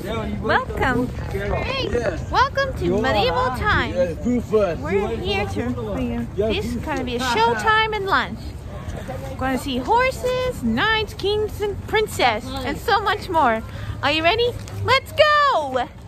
Welcome. Hey, welcome to Medieval Times. We're here for you. This is going to be a showtime and lunch. We're going to see horses, knights, kings, and princess, and so much more. Are you ready? Let's go!